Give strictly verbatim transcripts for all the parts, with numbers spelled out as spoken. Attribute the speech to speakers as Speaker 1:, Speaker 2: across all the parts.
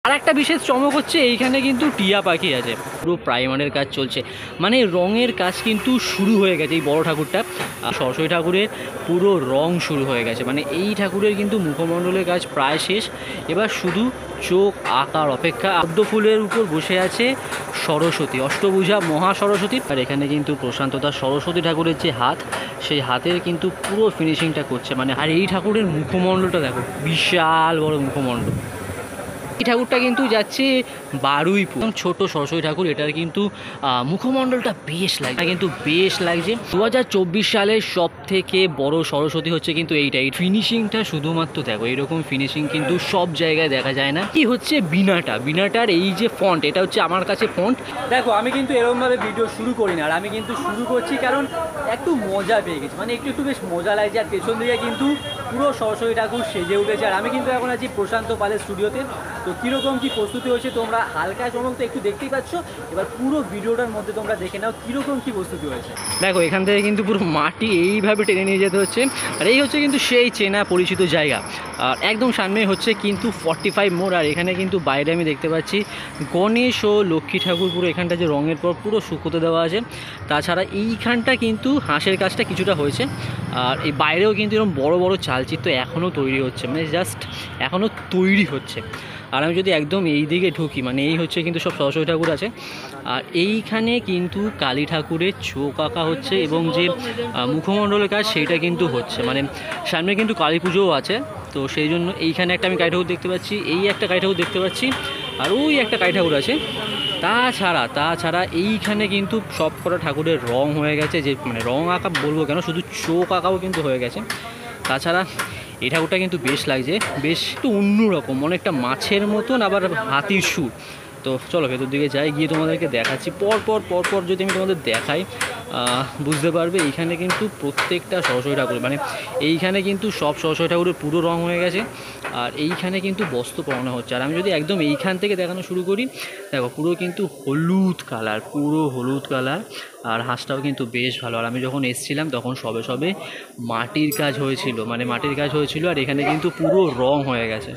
Speaker 1: আর একটা বিশেষ চমক হচ্ছে এইখানে কিন্তু টিয়া পাখি আছে, পুরো প্রাইমারের কাজ চলছে, মানে রঙের কাজ কিন্তু শুরু হয়ে গেছে। এই বড় ঠাকুরটা সরস্বতী ঠাকুরের পুরো রং শুরু হয়ে গেছে, মানে এই ঠাকুরের কিন্তু মুখমণ্ডলের কাজ প্রায় শেষ। এবার শুধু চোখ আঁকার অপেক্ষা। পদ্ম ফুলের উপর বসে আছে সরস্বতী, অষ্টভুজা মহা সরস্বতী। আর এখানে কিন্তু প্রশান্তদা সরস্বতী ঠাকুরের যে হাত, সেই হাতের কিন্তু পুরো ফিনিশিংটা করছে, মানে আর এই ঠাকুরের মুখমণ্ডলটা দেখো, বিশাল বড় মুখমণ্ডল। এই ঠাকুরটা কিন্তু যাচ্ছে বারুইপুর, ছোট সরস্বতী ঠাকুর, এটার কিন্তু মুখমণ্ডলটা বেশ লাগছে, কিন্তু বেশ লাগছে। দু হাজার চব্বিশ সালের সব থেকে বড় সরস্বতী হচ্ছে কিন্তু এইটাই। ফিনিশিংটা শুধুমাত্র দেখো, এইরকম ফিনিশিং কিন্তু সব জায়গায় দেখা যায় না। কি হচ্ছে বিনাটা, বিনাটার এই যে ফন্ট, এটা হচ্ছে আমার কাছে ফন্ট। দেখো আমি কিন্তু এরকমভাবে ভিডিও শুরু করি না, আর আমি কিন্তু শুরু করছি কারণ একটু মজা পেয়ে গেছি, মানে একটু একটু বেশ মজা লাগছে। আর পেছন দিকে কিন্তু পুরো সরস্বতী ঠাকুর সেজে উঠেছে। আর আমি কিন্তু এখন আছি প্রশান্ত পালের স্টুডিওতে। তো কীরকম কী প্রস্তুতি হয়েছে তোমরা হালকা চমক তো একটু দেখতেই পাচ্ছ, এবার পুরো ভিডিওটার মধ্যে তোমরা দেখে নাও কীরকম কী প্রস্তুতি হয়েছে। দেখো এখান থেকে কিন্তু পুরো মাটি এইভাবে টেনে নিয়ে যেতে হচ্ছে, আর এই হচ্ছে কিন্তু সেই চেনা পরিচিত জায়গা। আর একদম সামনে হচ্ছে কিন্তু ফর্টি ফাইভ মোড়। আর এখানে কিন্তু বাইরে আমি দেখতে পাচ্ছি গণেশ ও লক্ষ্মী ঠাকুর পুরো এখানটা যে রঙের পর পুরো শুকোতে দেওয়া আছে। তাছাড়া এইখানটা কিন্তু হাঁসের কাজটা কিছুটা হয়েছে। আর এই বাইরেও কিন্তু এরকম বড় বড় চালচিত্র এখনও তৈরি হচ্ছে, মানে জাস্ট এখনও তৈরি হচ্ছে। আর আমি যদি একদম এই দিকে ঢুকি, মানে এই হচ্ছে কিন্তু সব সরস্বতী ঠাকুর আছে। আর এইখানে কিন্তু কালী ঠাকুরের চোখ আঁকা হচ্ছে, এবং যে মুখমণ্ডলের কাজ সেইটা কিন্তু হচ্ছে, মানে সামনে কিন্তু কালী পুজোও আছে। তো সেই জন্য এইখানে একটা আমি কালী ঠাকুর দেখতে পাচ্ছি, এই একটা কালী ঠাকুর দেখতে পাচ্ছি, আর ওই একটা কালী ঠাকুর আছে। তাছাড়া তাছাড়া এইখানে কিন্তু সব কটা ঠাকুরের রং হয়ে গেছে, যে মানে রং আঁকা বলবো কেন, শুধু চোখ আঁকাও কিন্তু হয়ে গেছে। তাছাড়া এই ঠাকুরটা কিন্তু বেশ লাগছে, বেশ একটু অন্যরকম, অনেকটা মাছের মতন, আবার হাতির সুর। তো চলো ভেতর দিকে যাই, গিয়ে তোমাদেরকে দেখাচ্ছি পর পর পর পর যদি আমি তোমাদের দেখাই বুঝতে পারবে। এইখানে কিন্তু প্রত্যেকটা সরস্বতী ঠাকুর, মানে এইখানে কিন্তু সব সরস্বতী ঠাকুরের পুরো রং হয়ে গেছে। আর এইখানে কিন্তু বস্ত্র পরানো হচ্ছে। আর আমি যদি একদম এইখান থেকে দেখানো শুরু করি, দেখো পুরো কিন্তু হলুদ কালার, পুরো হলুদ কালার। আর হাঁসটাও কিন্তু বেশ ভালো। আর আমি যখন এসেছিলাম তখন সবে সবে মাটির কাজ হয়েছিল, মানে মাটির কাজ হয়েছিল। আর এখানে কিন্তু পুরো রং হয়ে গেছে,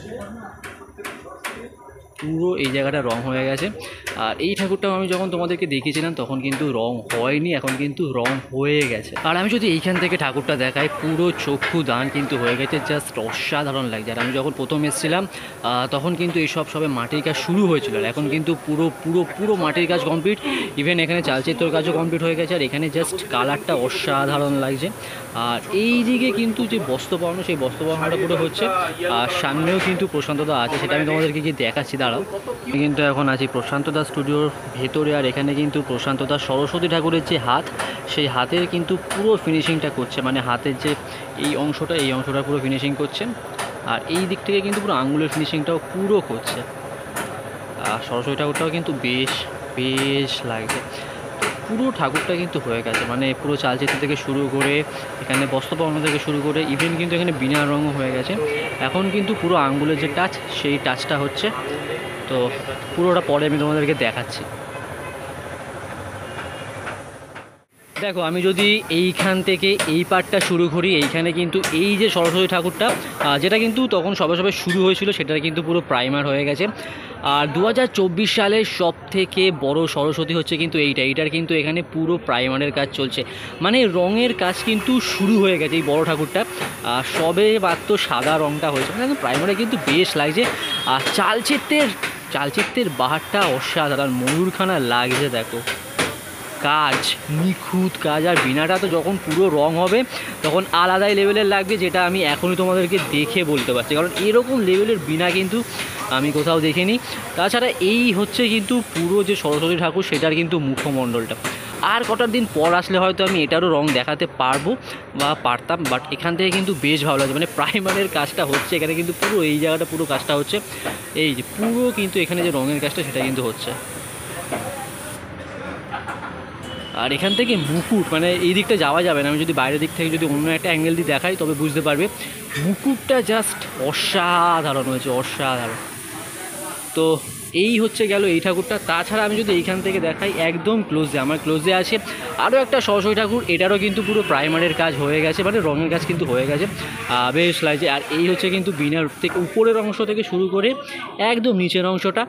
Speaker 1: পুরো এই জায়গাটা রং হয়ে গেছে। আর এই ঠাকুরটাও আমি যখন তোমাদেরকে দেখিয়েছিলাম তখন কিন্তু রং হয়নি, এখন কিন্তু রং হয়ে গেছে। আর আমি যদি এইখান থেকে ঠাকুরটা দেখাই, পুরো চক্ষু দান কিন্তু হয়ে গেছে, জাস্ট অসাধারণ লাগছে। আর আমি যখন প্রথম এসেছিলাম তখন কিন্তু এইসব সবে মাটির কাজ শুরু হয়েছিল, আর এখন কিন্তু পুরো পুরো পুরো মাটির কাজ কমপ্লিট। ইভেন এখানে চালচিত্রর কাজও কমপ্লিট হয়ে গেছে। আর এখানে জাস্ট কালারটা অসাধারণ লাগছে। আর এই দিকে কিন্তু যে বস্ত্র পরানো, সেই বস্ত্র পরানোটা পুরো হচ্ছে। আর সামনেও কিন্তু প্রশান্তদা আছে, সেটা আমি তোমাদেরকে গিয়ে দেখাচ্ছি, দাঁড়াও। কিন্তু এখন আছি প্রশান্তদা স্টুডিওর ভেতরে। আর এখানে কিন্তু প্রশান্তদা সরস্বতী ঠাকুরের যে হাত, সেই হাতের কিন্তু পুরো ফিনিশিংটা করছে, মানে হাতের যে এই অংশটা, এই অংশটা পুরো ফিনিশিং করছে। আর এই দিক থেকে কিন্তু পুরো আঙুলের ফিনিশিংটাও পুরো করছে। আর সরস্বতী ঠাকুরটাও কিন্তু বেশ বেশ লাগছে। পুরো ঠাকুরটা কিন্তু হয়ে গেছে, মানে পুরো চালচিত্র থেকে শুরু করে এখানে বস্ত্র পরানো থেকে শুরু করে ইভেন কিন্তু এখানে বিনা রঙও হয়ে গেছে। এখন কিন্তু পুরো আঙ্গুলের যে টাচ, সেই টাচটা হচ্ছে। তো পুরোটা পরে আমি তোমাদেরকে দেখাচ্ছি। দেখো আমি যদি এইখান থেকে এই পার্টটা শুরু করি, এইখানে কিন্তু এই যে সরস্বতী ঠাকুরটা, যেটা কিন্তু তখন সবে সবে শুরু হয়েছিল, সেটা কিন্তু পুরো প্রাইমার হয়ে গেছে। আর দু হাজার চব্বিশ সালের সব থেকে বড় সরস্বতী হচ্ছে কিন্তু এইটা, এইটার কিন্তু এখানে পুরো প্রাইমারের কাজ চলছে, মানে রঙের কাজ কিন্তু শুরু হয়ে গেছে। এই বড় ঠাকুরটা সবে মাত্র সাদা রঙটা হয়েছে, মানে প্রাইমারে কিন্তু বেশ লাগছে। আর চালচিত্রের চালচিত্রের বাহারটা অসাধারণ, ময়ূরখানা লাগছে। দেখো কাজ, নিখুঁত কাজ। আর বিনাটা তো যখন পুরো রং হবে তখন আলাদাই লেভেলের লাগবে, যেটা আমি এখনই তোমাদেরকে দেখে বলতে পারছি, কারণ এরকম লেভেলের বিনা কিন্তু আমি কোথাও দেখিনি। তাছাড়া এই হচ্ছে কিন্তু পুরো যে সরস্বতী ঠাকুর, সেটার কিন্তু মুখমণ্ডলটা। আর কটার দিন পর আসলে হয়তো আমি এটারও রং দেখাতে পারবো বা পারতাম, বাট এখান থেকে কিন্তু বেশ ভালো লাগছে, মানে প্রাইমারের কাজটা হচ্ছে এখানে কিন্তু পুরো এই জায়গাটা পুরো কাজটা হচ্ছে। এই যে পুরো কিন্তু এখানে যে রঙের কাজটা, সেটা কিন্তু হচ্ছে। আর এখান থেকে মুকুট, মানে এই দিকটা যাওয়া যাবে না, আমি যদি বাইরের দিক থেকে যদি অন্য একটা অ্যাঙ্গেল দিয়ে দেখাই তবে বুঝতে পারবে। মুকুটটা জাস্ট অসাধারণ হয়েছে, অসাধারণ। তো এই হচ্ছে গেল এই ঠাকুরটা। তাছাড়া আমি যদি এইখান থেকে দেখাই একদম ক্লোজে, আমার ক্লোজে আছে আরও একটা সরস্বতী ঠাকুর, এটারও কিন্তু পুরো প্রাইমারের কাজ হয়ে গেছে, মানে রঙের কাজ কিন্তু হয়ে গেছে, বেশ লাগছে। আর এই হচ্ছে কিন্তু বিনার থেকে উপরের অংশ থেকে শুরু করে একদম নিচের অংশটা।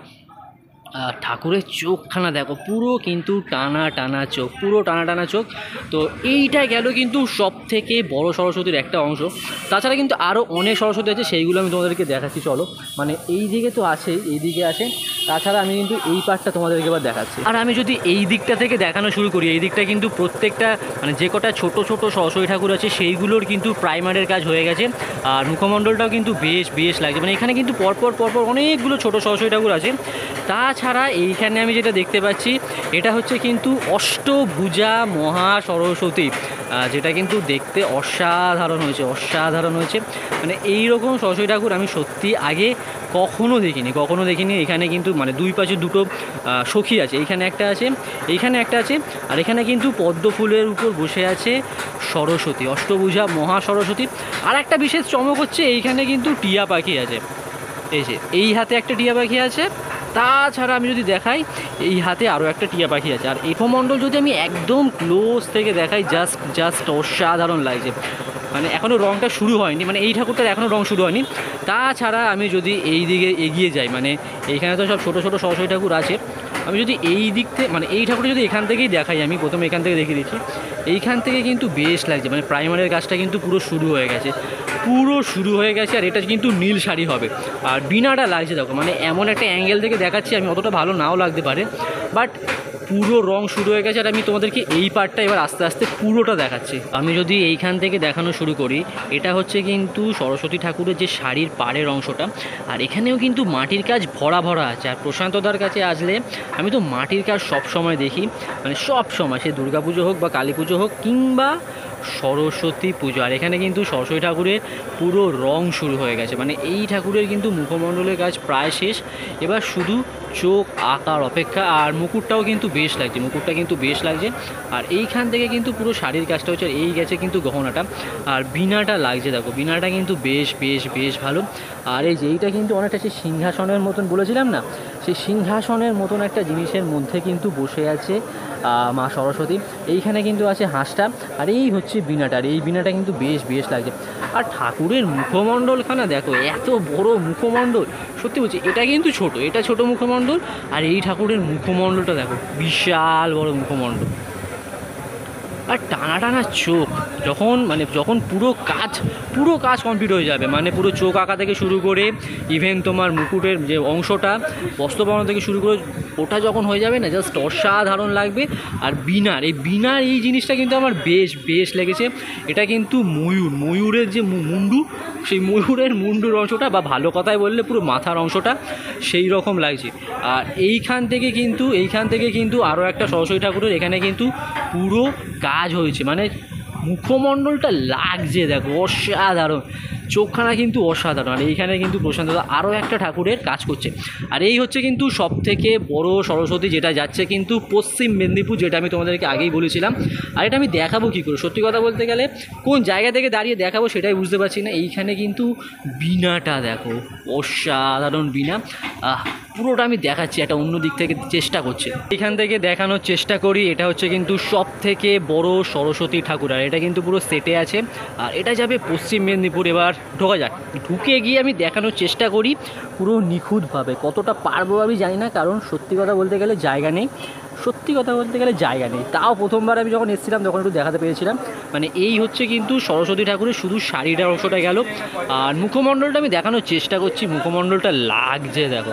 Speaker 1: ঠাকুরের চোখখানা দেখো, পুরো কিন্তু টানা টানা চোখ, পুরো টানা টানা চোখ। তো এইটা গেল কিন্তু সব থেকে বড় সরস্বতীর একটা অংশ। তাছাড়া কিন্তু আরও অনেক সরস্বতী আছে, সেইগুলো আমি তোমাদেরকে দেখাচ্ছি চলো। মানে এই দিকে তো আছেই, এই দিকে আছে, তাছাড়া আমি কিন্তু এই পার্টটা তোমাদেরকে এবার দেখাচ্ছি। আর আমি যদি এই দিকটা থেকে দেখানো শুরু করি, এই দিকটা কিন্তু প্রত্যেকটা মানে যে কটা ছোটো ছোটো সরস্বতী ঠাকুর আছে সেইগুলোর কিন্তু প্রাইমারের কাজ হয়ে গেছে। আর মুখমণ্ডলটাও কিন্তু বেশ বেশ লাগছে, মানে এখানে কিন্তু পরপর পরপর অনেকগুলো ছোটো সরস্বতী ঠাকুর আছে। তাছাড়া এইখানে আমি যেটা দেখতে পাচ্ছি এটা হচ্ছে কিন্তু অষ্টভুজা মহা সরস্বতী, যেটা কিন্তু দেখতে অসাধারণ হয়েছে, অসাধারণ হয়েছে। মানে এই রকম সরস্বতী ঠাকুর আমি সত্যি আগে কখনো দেখিনি, কখনো দেখিনি। এখানে কিন্তু মানে দুই পাশে দুটো সখী আছে, এইখানে একটা আছে, এইখানে একটা আছে, আর এখানে কিন্তু পদ্ম ফুলের উপর বসে আছে সরস্বতী, অষ্টভুজা মহা সরস্বতী। আর একটা বিশেষ চমক হচ্ছে এইখানে কিন্তু টিয়া পাখি আছে, এই যে এই হাতে একটা টিয়া পাখি আছে। তাছাড়া আমি যদি দেখাই এই হাতে আরও একটা টিয়া পাখি আছে। আর মুখমণ্ডল যদি আমি একদম ক্লোজ থেকে দেখাই, জাস্ট জাস্ট অসাধারণ লাগছে। মানে এখনও রঙটা শুরু হয়নি, মানে এই ঠাকুরটার এখনও রঙ শুরু হয়নি। তাছাড়া আমি যদি এই দিকে এগিয়ে যাই, মানে এইখানে তো সব ছোটো ছোটো সরস্বতী ঠাকুর আছে, আমি যদি এই দিক থেকে মানে এই ঠাকুরটা যদি এখান থেকেই দেখাই, আমি প্রথমে এখান থেকে দেখিয়ে দিচ্ছি, এইখান থেকে কিন্তু বেশ লাগছে। মানে প্রাইমারের কাজটা কিন্তু পুরো শুরু হয়ে গেছে, পুরো শুরু হয়ে গেছে। আর এটা কিন্তু নীল শাড়ি হবে, আর বিনাটা লাগছে দেখো, মানে এমন একটা অ্যাঙ্গেল থেকে দেখাচ্ছি আমি, অতটা ভালো নাও লাগতে পারে, বাট পুরো রং শুরু হয়ে গেছে। আর আমি তোমাদেরকে এই পার্টটা এবার আস্তে আস্তে পুরোটা দেখাচ্ছি। আমি যদি এইখান থেকে দেখানো শুরু করি, এটা হচ্ছে কিন্তু সরস্বতী ঠাকুরের যে শাড়ির পাড়ের অংশটা, আর এখানেও কিন্তু মাটির কাজ ভরা ভরা আছে। আর প্রশান্তদার কাছে আসলে আমি তো মাটির কাজ সব সময় দেখি, মানে সব সময়, সে দুর্গা পুজো হোক বা কালী পুজো হোক কিংবা সরস্বতী পুজো। আর এখানে কিন্তু সরস্বতী ঠাকুরের পুরো রং শুরু হয়ে গেছে, মানে এই ঠাকুরের কিন্তু মুখমণ্ডলের কাজ প্রায় শেষ, এবার শুধু চোখ আঁকার অপেক্ষা। আর মুকুটটাও কিন্তু বেশ লাগছে, মুকুটটা কিন্তু বেশ লাগছে। আর এইখান থেকে কিন্তু পুরো শাড়ির কাজটা হচ্ছে, আর এই গেছে কিন্তু গহনাটা, আর বিনাটা লাগছে দেখো, বিনাটা কিন্তু বেশ বেশ বেশ ভালো। আর এই যে এইটা কিন্তু অনেকটা সেই সিংহাসনের মতন বলেছিলাম না, সেই সিংহাসনের মতন একটা জিনিসের মধ্যে কিন্তু বসে আছে মা সরস্বতী। এইখানে কিন্তু আছে হাঁসটা, আর এই হচ্ছে বিনাটা, আর এই বিনাটা কিন্তু বেশ বেশ লাগছে। আর ঠাকুরের মুখমণ্ডলখানা দেখো, এত বড় মুখমণ্ডল, সত্যি বলছি এটা কিন্তু ছোট, এটা ছোট মুখমণ্ডল। আর এই ঠাকুরের মুখমণ্ডলটা দেখো, বিশাল বড় মুখমণ্ডল, আর টানা টানা চোখ। যখন মানে যখন পুরো কাজ পুরো কাজ কমপ্লিট হয়ে যাবে, মানে পুরো চোখ আঁকা থেকে শুরু করে ইভেন তোমার মুকুটের যে অংশটা বস্ত্র বানানো থেকে শুরু করে ওটা যখন হয়ে যাবে না, জাস্ট অসাধারণ লাগবে। আর বিনার এই বিনার এই জিনিসটা কিন্তু আমার বেশ বেশ লেগেছে। এটা কিন্তু ময়ূর, ময়ূরের যে মুন্ডু, সেই ময়ূরের মুন্ডুর অংশটা, বা ভালো কথায় বললে পুরো মাথার অংশটা সেই রকম লাগছে। আর এইখান থেকে কিন্তু এইখান থেকে কিন্তু আরও একটা সরস্বতী ঠাকুরের এখানে কিন্তু পুরো কাজ হয়েছে, মানে মুখমণ্ডলটা লাগছে দেখো, অসাধারণ, চোখখানা কিন্তু অসাধারণ। আর এইখানে কিন্তু প্রশান্তদা আরও একটা ঠাকুরের কাজ করছে। আর এই হচ্ছে কিন্তু সবথেকে বড় সরস্বতী, যেটা যাচ্ছে কিন্তু পশ্চিম মেদিনীপুর, যেটা আমি তোমাদেরকে আগেই বলেছিলাম। আর এটা আমি দেখাবো কী করে, সত্যি কথা বলতে গেলে কোন জায়গা থেকে দাঁড়িয়ে দেখাবো সেটাই বুঝতে পারছি না। এইখানে কিন্তু বিনাটা দেখো, অসাধারণ বিনা, পুরোটা আমি দেখাচ্ছি, একটা অন্য দিক থেকে চেষ্টা করছি, এখান থেকে দেখানোর চেষ্টা করি। এটা হচ্ছে কিন্তু সব থেকে বড় সরস্বতী ঠাকুর, আর এটা কিন্তু পুরো সেটে আছে। আর এটা যাবে পশ্চিম মেদিনীপুর। এবার ঢোকা যাক, ঢুকে গিয়ে আমি দেখানোর চেষ্টা করি পুরো নিখুঁতভাবে। কতটা পারবো আমি জানি না, কারণ সত্যি কথা বলতে গেলে জায়গা নেই, সত্যি কথা বলতে গেলে জায়গা নেই। তাও প্রথমবার আমি যখন এসেছিলাম তখন একটু দেখাতে পেরেছিলাম। মানে এই হচ্ছে কিন্তু সরস্বতী ঠাকুরের শুধু শাড়িটার অংশটা গেল। আর মুখমণ্ডলটা আমি দেখানোর চেষ্টা করছি, মুখমণ্ডলটা লাগছে দেখো,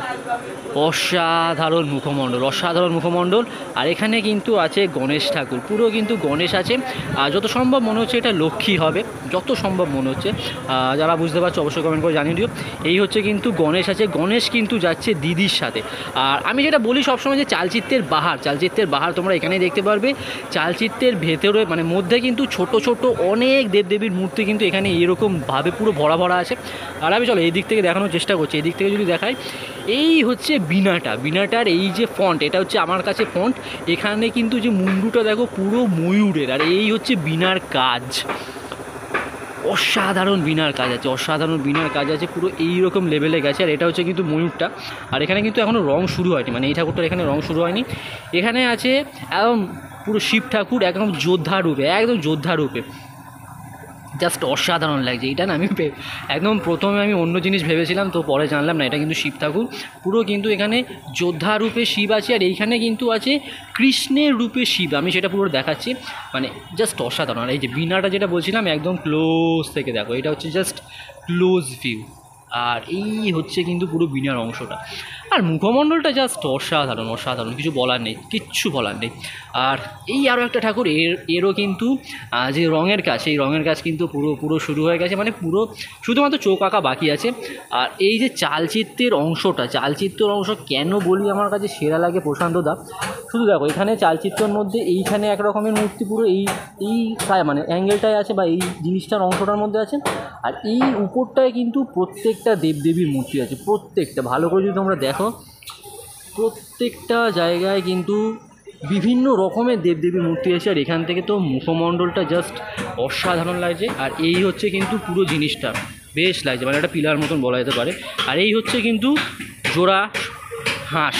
Speaker 1: অসাধারণ মুখমণ্ডল, অসাধারণ মুখমণ্ডল। আর এখানে কিন্তু আছে গণেশ ঠাকুর, পুরো কিন্তু গণেশ আছে। আর যত সম্ভব মনে হচ্ছে এটা লক্ষ্মী হবে, যত সম্ভব মনে হচ্ছে। যারা বুঝতে পারছো অবশ্যই কমেন্ট করে জানিয়ে দিও। এই হচ্ছে কিন্তু গণেশ আছে, গণেশ কিন্তু যাচ্ছে দিদির সাথে। আর আমি যেটা বলি সবসময় যে চালচিত্রের বাহার, চালচিত্রের বাহার তোমরা এখানেই দেখতে পারবে। চালচিত্রের ভেতরে মানে মধ্যে কিন্তু ছোট ছোট অনেক দেবদেবীর মূর্তি কিন্তু এখানে এরকমভাবে পুরো ভরা ভরা আছে। আর আমি চলো এই দিক থেকে দেখানোর চেষ্টা করছি, এই দিক থেকে যদি দেখাই, এই হচ্ছে বিনাটা, বিনাটার এই যে ফন্ট, এটা হচ্ছে আমার কাছে ফন্ট। এখানে কিন্তু যে মুন্ডুটা দেখো পুরো ময়ূরের, আর এই হচ্ছে বিনার কাজ, অসাধারণ বিনার কাজ আছে, অসাধারণ বিনার কাজ আছে, পুরো এইরকম লেভেলে গেছে। আর এটা হচ্ছে কিন্তু ময়ূরটা, আর এখানে কিন্তু এখনও রং শুরু হয়নি, মানে এই ঠাকুরটার এখানে রং শুরু হয়নি। এখানে আছে একদম পুরো শিব ঠাকুর একদম যোদ্ধা রূপে, একদম যোদ্ধা রূপে, জাস্ট অসাধারণ লাগছে। এটা না আমি একদম প্রথমে আমি অন্য জিনিস ভেবেছিলাম, তো পরে জানলাম না এটা কিন্তু শিব ঠাকুর। পুরো কিন্তু এখানে যোদ্ধা রূপে শিব আছে, আর এইখানে কিন্তু আছে কৃষ্ণের রূপে শিব। আমি সেটা পুরো দেখাচ্ছি, মানে জাস্ট অসাধারণ। আর এই যে বিনাটা যেটা বলছিলাম একদম ক্লোজ থেকে দেখো, এটা হচ্ছে জাস্ট ক্লোজ ভিউ। আর এই হচ্ছে কিন্তু পুরো বিনার অংশটা, আর মুখমণ্ডলটা জাস্ট অসাধারণ, অসাধারণ, কিছু বলার নেই, কিচ্ছু বলার নেই। আর এই আরও একটা ঠাকুর, এর এরও কিন্তু যে রঙের কাজ, সেই রঙের কাজ কিন্তু পুরো পুরো শুরু হয়ে গেছে, মানে পুরো শুধুমাত্র চোখ আঁকা বাকি আছে। আর এই যে চালচিত্রের অংশটা, চালচিত্রের অংশ কেন বলি আমার কাছে সেরা লাগে প্রশান্ত দা, শুধু দেখো এখানে চালচিত্রের মধ্যে এইখানে এক রকমের মূর্তি পুরো এই এই মানে অ্যাঙ্গেলটায় আছে, বা এই জিনিসটার অংশটার মধ্যে আছে। আর এই উপরটায় কিন্তু প্রত্যেকটা দেবদেবীর মূর্তি আছে, প্রত্যেকটা ভালো করে যদি তোমরা দেখো, প্রত্যেকটা জায়গায় কিন্তু বিভিন্ন রকমের দেবদেবীর মূর্তি আছে। আর এখান থেকে তো মুখমণ্ডলটা জাস্ট অসাধারণ লাগছে। আর এই হচ্ছে কিন্তু পুরো জিনিসটা বেশ লাগছে, মানে একটা পিলার মতন বলা যেতে পারে। আর এই হচ্ছে কিন্তু জোড়া হাঁস,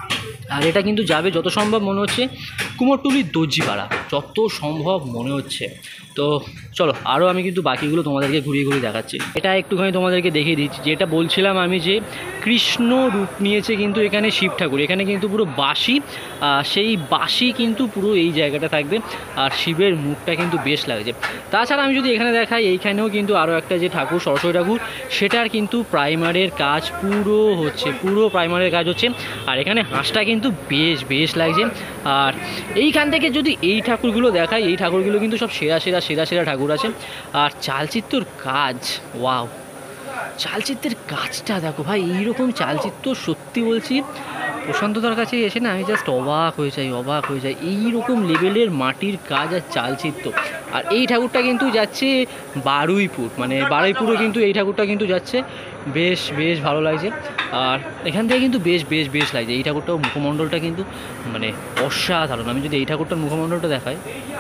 Speaker 1: আর এটা কিন্তু যাবে যত সম্ভব মনে হচ্ছে কুমোরটুলির দর্জিপাড়া, যত সম্ভব মনে হচ্ছে। তো চলো আরও আমি কিন্তু বাকিগুলো তোমাদেরকে ঘুরিয়ে ঘুরিয়ে দেখাচ্ছি। এটা একটুখানি তোমাদেরকে দেখিয়ে দিচ্ছি, যেটা বলছিলাম আমি যে কৃষ্ণ রূপ নিয়েছে কিন্তু এখানে শিব ঠাকুর। এখানে কিন্তু পুরো বাঁশি, সেই বাঁশি কিন্তু পুরো এই জায়গাটা থাকবে, আর শিবের মুখটা কিন্তু বেশ লাগছে। তাছাড়া আমি যদি এখানে দেখাই, এইখানেও কিন্তু আরও একটা যে ঠাকুর সরস্বতী ঠাকুর, সেটার কিন্তু প্রাইমারের কাজ পুরো হচ্ছে, পুরো প্রাইমারের কাজ হচ্ছে। আর এখানে হাঁসটা কিন্তু বেশ বেশ লাগছে। আর এইখান থেকে যদি এই ঠাকুরগুলো দেখাই, এই ঠাকুরগুলো কিন্তু সব সেরা সেরা সেরা সেরা ঠাকুর আছে। আর চালচিত্রর কাজ, ওয়াও, চালচিত্রের কাজটা দেখো ভাই, এইরকম চালচিত্র সত্যি বলছি প্রশান্তদার কাছে এসে না আমি জাস্ট অবাক হয়ে যাই, অবাক হয়ে যাই, এইরকম লেভেলের মাটির কাজ আর চালচিত্র। আর এই ঠাকুরটা কিন্তু যাচ্ছে বারুইপুর, মানে বারুইপুরে কিন্তু এই ঠাকুরটা কিন্তু যাচ্ছে, বেশ বেশ ভালো লাগছে। আর এখান থেকে কিন্তু বেশ বেশ বেশ লাগছে। এই ঠাকুরটাও মুখমণ্ডলটা কিন্তু মানে অসাধারণ। আমি যদি এই ঠাকুরটার মুখমণ্ডলটা দেখাই,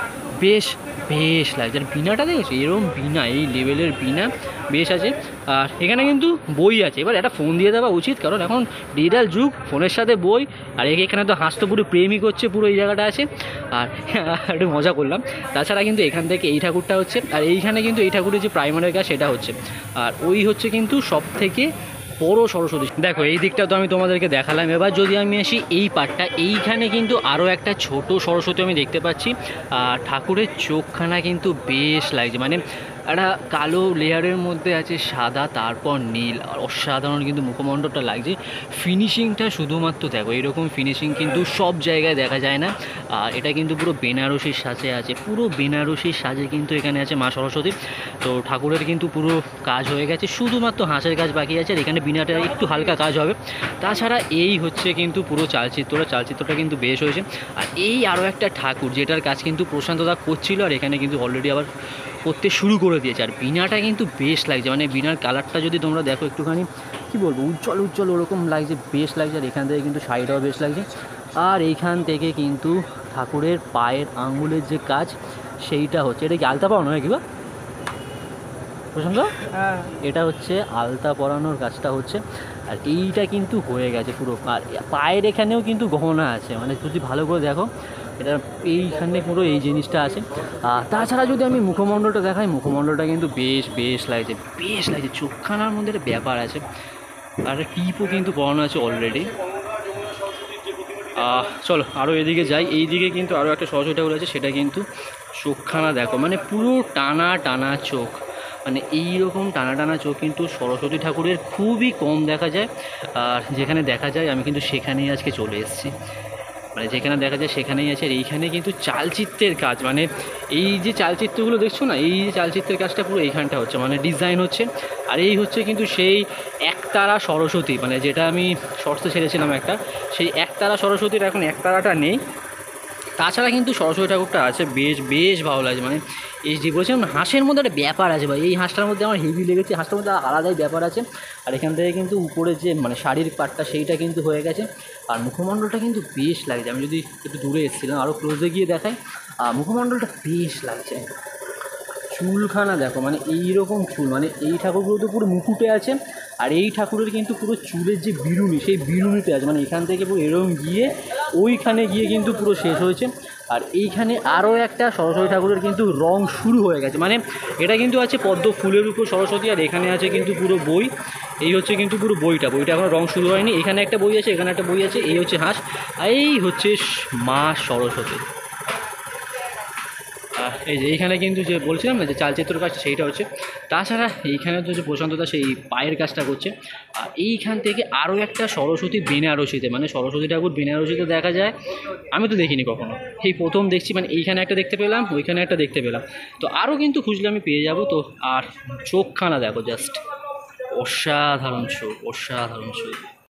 Speaker 1: বেশ বেশ লাগছে। আর বিনাটা দেখেছো, এরকম বিনা, এই লেভেলের বিনা বেশ আছে। আর এখানে কিন্তু বই আছে, এবার একটা ফোন দিয়ে দেওয়া উচিত, কারণ এখন ডিজিটাল যুগ, ফোনের সাথে বই। আর এখানে তো হাঁস তো পুরো প্রেমিক হচ্ছে, পুরো এই জায়গাটা আছে। আর একটু মজা করলাম। তাছাড়া কিন্তু এখান থেকে এই ঠাকুরটা হচ্ছে, আর এইখানে কিন্তু এই ঠাকুরের যে প্রাইমারের কাজ সেটা হচ্ছে। আর ওই হচ্ছে কিন্তু সব থেকে বড় সরস্বতী। দেখো এই দিকটা তো আমি তোমাদেরকে দেখালাম। এবার যদি আমি আসি এই পার্টটা, এইখানে কিন্তু আরও একটা ছোট সরস্বতী আমি দেখতে পাচ্ছি। আর ঠাকুরের চোখখানা কিন্তু বেশ লাগছে, মানে একটা কালো লেয়ারের মধ্যে আছে সাদা, তারপর নীল, অসাধারণ কিন্তু মুখমণ্ডলটা লাগছে। ফিনিশিংটা শুধুমাত্র দেখো, এরকম ফিনিশিং কিন্তু সব জায়গায় দেখা যায় না। আর এটা কিন্তু পুরো বেনারসির সাজে আছে, পুরো বেনারসির সাজে কিন্তু এখানে আছে মা সরস্বতী। তো ঠাকুরের কিন্তু পুরো কাজ হয়ে গেছে, শুধুমাত্র হাঁসের কাজ বাকি আছে। আর এখানে বিনাটা একটু হালকা কাজ হবে। তাছাড়া এই হচ্ছে কিন্তু পুরো চালচিত্রটা, চালচিত্রটা কিন্তু বেশ হয়েছে। আর এই আরও একটা ঠাকুর যেটার কাজ কিন্তু প্রশান্তদা করছিল, আর এখানে কিন্তু অলরেডি আবার করতে শুরু করে দিয়েছে। আর বিনাটা কিন্তু বেশ লাগছে, মানে বিনার কালারটা যদি তোমরা দেখো একটুখানি, কী বলবো, উজ্জ্বল উজ্জ্বল ওরকম লাগছে, বেশ লাগছে। আর এখান থেকে কিন্তু শাড়িটাও বেশ লাগছে। আর এইখান থেকে কিন্তু ঠাকুরের পায়ের আঙুলের যে কাজ সেইটা হচ্ছে, এটা কি আলতা পরানো হয় কি বা প্রশান্ত? হ্যাঁ, এটা হচ্ছে আলতা পরানোর কাজটা হচ্ছে। আর এইটা কিন্তু হয়ে গেছে পুরো। আর পায়ের এখানেও কিন্তু গহনা আছে, মানে যদি ভালো করে দেখো, এটা এইখানে পুরো এই জিনিসটা আছে। আর তাছাড়া যদি আমি মুখমণ্ডলটা দেখাই, মুখমণ্ডলটা কিন্তু বেশ বেশ লাগছে, বেশ লাগছে। চোখখানার মধ্যে একটা ব্যাপার আছে, আর টিপও কিন্তু পরানো আছে অলরেডি। চলো আরও এদিকে যাই। এই দিকে কিন্তু আরও একটা সরস্বতী ঠাকুর আছে, সেটা কিন্তু চোখখানা দেখো, মানে পুরো টানা টানা চোখ, মানে এইরকম টানা টানা চোখ কিন্তু সরস্বতী ঠাকুরের খুবই কম দেখা যায়। আর যেখানে দেখা যায় আমি কিন্তু সেখানেই আজকে চলে এসেছি, মানে যেখানে দেখা যায় সেখানেই আছে। আর এইখানে কিন্তু চালচিত্রের কাজ, মানে এই যে চালচিত্রগুলো দেখছো না, এই যে চালচিত্রের কাজটা পুরো এইখানটা হচ্ছে, মানে ডিজাইন হচ্ছে। আর এই হচ্ছে কিন্তু সেই একতারা সরস্বতী, মানে যেটা আমি শর্টসে ছেড়েছিলাম একটা, সেই একতারা সরস্বতীর এখন একতারাটা নেই। তাছাড়া কিন্তু সরস্বতী ঠাকুরটা আছে, বেশ বেশ ভালো লাগছে। মানে এই যে বলছিলাম হাঁসের মধ্যে একটা ব্যাপার আছে ভাই, এই হাঁসটার মধ্যে আমার হেভি লেগেছে, হাঁসটার মধ্যে আলাদাই ব্যাপার আছে। আর এখান থেকে কিন্তু উপরে যে মানে শাড়ির পাটটা সেইটা কিন্তু হয়ে গেছে। আর মুখমণ্ডলটা কিন্তু বেশ লাগছে। আমি যদি একটু দূরে এসেছিলাম, আরও ক্লোজে গিয়ে দেখাই, মুখমণ্ডলটা বেশ লাগছে, চুলখানা দেখো, মানে এইরকম চুল, মানে এই ঠাকুরগুলো তো পুরো মুকুটে আছে, আর এই ঠাকুরের কিন্তু পুরো চুলের যে বিরুনি সেই বিরুনিতে আছে, মানে এখান থেকে পুরো এরকম গিয়ে ওইখানে গিয়ে কিন্তু পুরো শেষ হয়েছে। আর এইখানে আরও একটা সরস্বতী ঠাকুরের কিন্তু রং শুরু হয়ে গেছে, মানে এটা কিন্তু আছে পদ্ম ফুলের উপর সরস্বতী, আর এখানে আছে কিন্তু পুরো বই। এই হচ্ছে কিন্তু পুরো বইটা, বইটা এখন রং শুরু হয়নি। এখানে একটা বই আছে, এখানে একটা বই আছে, এই হচ্ছে হাঁস, আর এই হচ্ছে মা সরস্বতী। এই যে এইখানে কিন্তু যে বলছিলাম না যে চালচিত্র কাজ সেইটা হচ্ছে। তাছাড়া এইখানে তো যে প্রশান্তদা সেই পায়ের কাজটা করছে। আর এইখান থেকে আরও একটা সরস্বতী বেনারসিতে, মানে সরস্বতী ঠাকুর বেনারসিতে দেখা যায়, আমি তো দেখিনি কখনো, এই প্রথম দেখছি। মানে এইখানে একটা দেখতে পেলাম, ওইখানে একটা দেখতে পেলাম, তো আরও কিন্তু খুঁজলে আমি পেয়ে যাব। তো আর চোখখানা দেখো, জাস্ট অসাধারণ চোখ, অসাধারণ চোখ।